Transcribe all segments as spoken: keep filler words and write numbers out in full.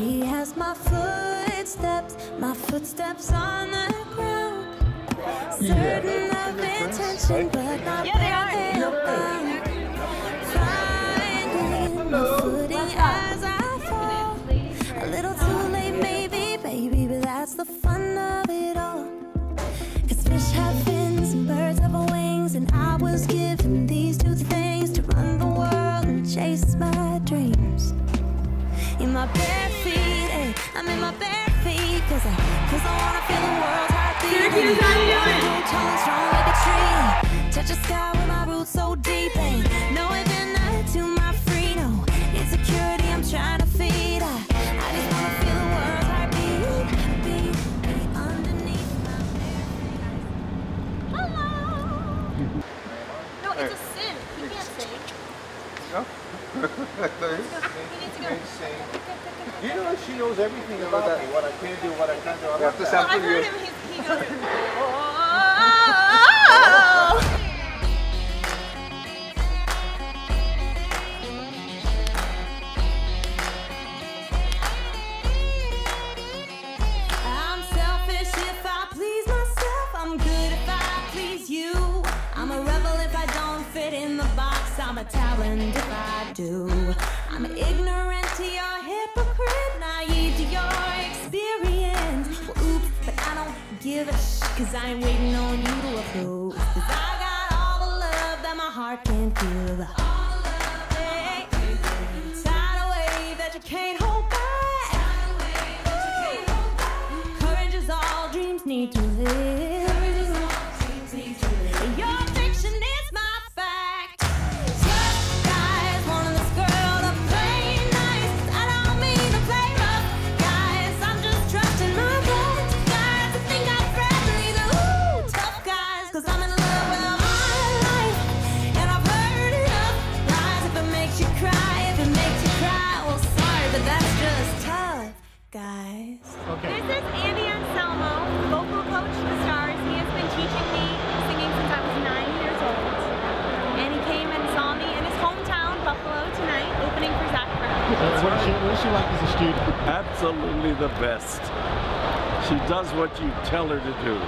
happy as my footsteps, my footsteps on the ground. Certain of intention, but not where they're bound. Finding my footing as I fall. A little too late, maybe, baby, but that's the fun of it all. Cause fish have fins and birds have wings, and I was given these two things to run the world and chase my dreams. In my bare feet, ay, I'm in my bare feet, cause I, cause I wanna feel the world's heartbeat. Ay, tall and strong like a tree, touch the sky with my roots so deep. Ay, no even not to my free, no insecurity I'm trying to feed. I, I just wanna feel the world's heartbeat, beat, beat underneath my bare feet. Hello. No, it's a sin. You can't sing. No? He needs to go. You know, she knows everything about me, what I can do, what I can't do. I have to Well, I sample heard you. him, he, he goes, oh. I'm selfish if I please myself, I'm good if I please you. I'm a rebel if I don't fit in the box, I'm a talent if I do. I'm ignorant to your hypocrite, naive to your experience. Well, oops, but I don't give a sh, cause I ain't waiting on you to approve. Cause I got all the love that my heart can't give. All the love, hey, tidal wave that you can't hold back. Courage is all dreams need to live. Your fiction is my fact. Tough guys wanting this girl to play nice. I don't mean to play rough, guys. I'm just trusting my gut. Guys, I think I'm friendly. Ooh, tough guys, cause I'm in love with my life. And I've heard enough lies. If it makes you cry, if it makes you cry, well, sorry, but that's just tough, guys. Okay. This is Andy Anselmo, vocal coach for the Stars. He has been teaching me singing since I was nine years old. And he came and saw me in his hometown, Buffalo, tonight, opening for Zach Brown. What is she, what is she like as a student? Absolutely the best. She does what you tell her to do.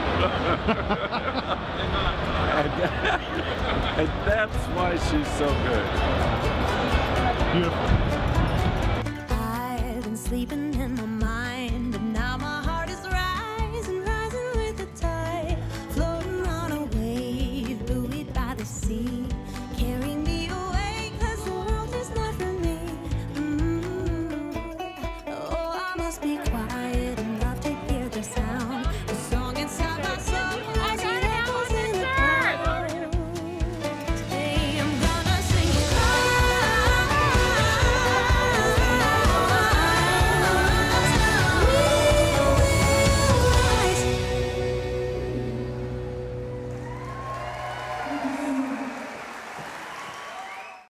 and, and that's why she's so good. Beautiful. I've been sleeping in my